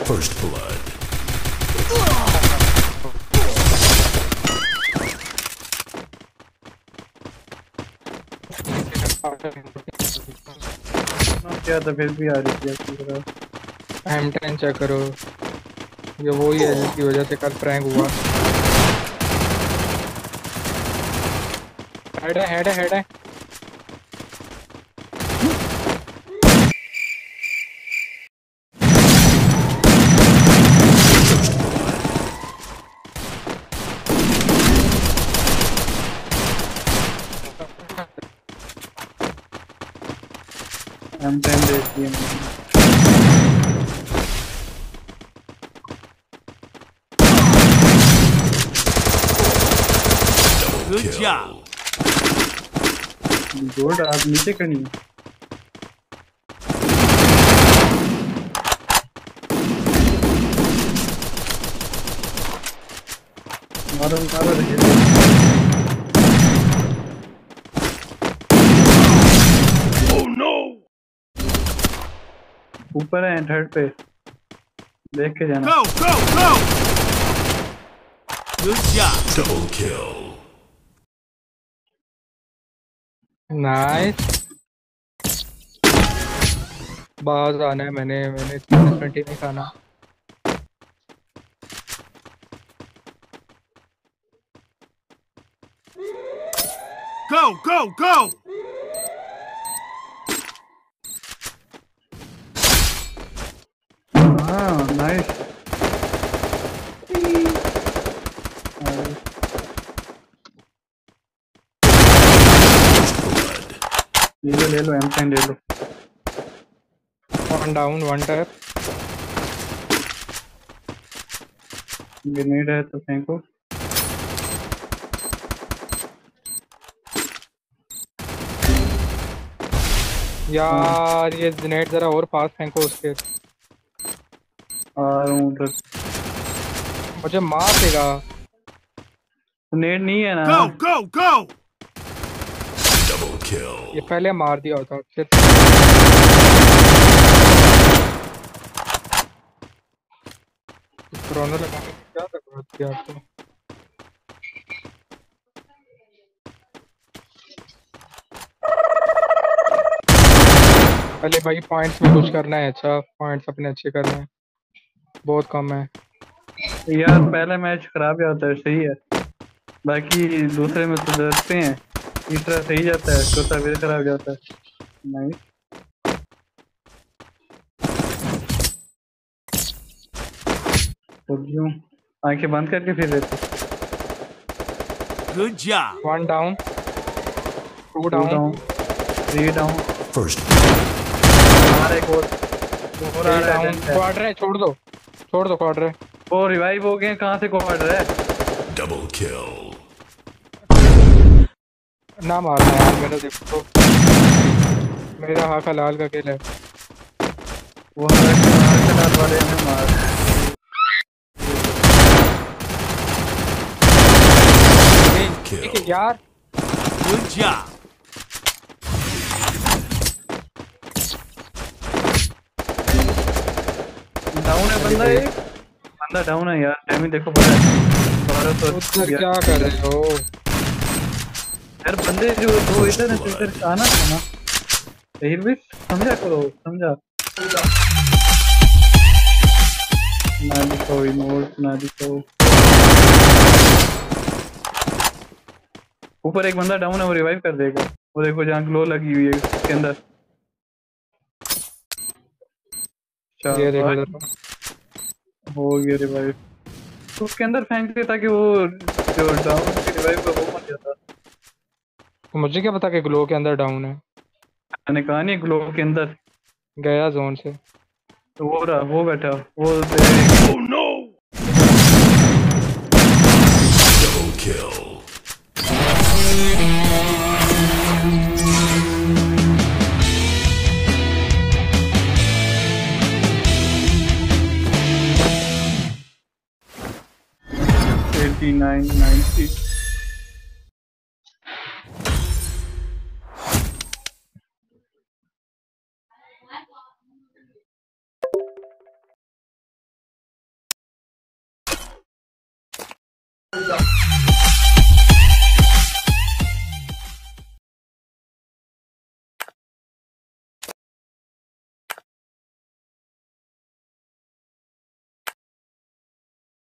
First blood. क्या था फिर भी आ रही थी आपकी तरफ। M10 चेक करो, ये वही है जिसकी वजह से कल प्रैंक हुआ। हेड है, हेड है, हेड है। M10 देखी है मैंने। Good job. गुड, आप नीचे करनी है। मारो मारो रहिए। Oh no. ऊपर है थर्ड पे, देख के जाना। Go, go, go. Good job. Double kill. Nice. बाहर आना है, मैंने 320 नहीं खाना। Go, go, go. हाँ नाइस। ले लो M10 ले लो। One down, one tap. Grenade है तो फेंको। यार ये नेट जरा और पास फेंको उसके, आ रहा हूँ उधर। मुझे मार देगा। नेट नहीं है ना। Go, go, go. Double kill. ये पहले मार दिया होता फिर। कोरोना लगाने की क्या जरूरत थी आपको? पहले भाई पॉइंट्स में कुछ करना है, अच्छा पॉइंट्स अपने अच्छे करना है, बहुत कम है। यार पहला मैच खराब ही होता है, सही है। बाकी दूसरे में सुधरते हैं, तीसरा सही जाता है, चौथा फिर खराब जाता है। नहीं तो क्यों आंखें बंद करके फिर रहते। Good job. One down, two two down, down, three down. First हमारा एक और आ थ्री रहा है। डाउन। क्वाड्र है, छोड़ दो, छोड़ दो क्वाड्र। वो रिवाइव हो गए, कहाँ से कॉर्ड है। double kill. ना मारना यार, मेरा देखो मेरा हाथ हलाल का किल है। वो हमारे वाले हमें मार। ठीक है यार। Good job. डाउन है बंदा, एक बंदा डाउन है यार। टाइमिंग देखो बड़ा है। तो उधर क्या कर रहे हो यार बंदे जो दो इधर है तो इधर आना था ना। फिर भी समझा करो, समझा ना। दिखाओ इमोट ना दिखाओ। ऊपर एक बंदा डाउन है, वो रिवाइव कर देगा। वो देखो जहाँ ग्लो लगी हुई है उसके अंदर। ये देखो शाबाश, जरा। हो गया रिवाइव। तो उसके अंदर फेंक दे ताकि वो जो डाउन की रिवाइव का वो मर जाता। तो मुझे क्या पता कि ग्लो के अंदर डाउन है। मैंने कहा नहीं ग्लो के अंदर। गया जोन से। तो वो रहा, वो बैठा वो Oh no. Double kill. $89.90। kill.